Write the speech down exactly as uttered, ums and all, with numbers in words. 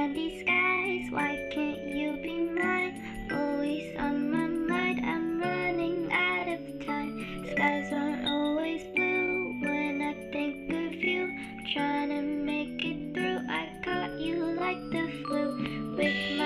candy skies. Why can't you be mine? Always on my mind, I'm running out of time. Skies aren't always blue when I think of you. Trying to make it through, I caught you like the flu. With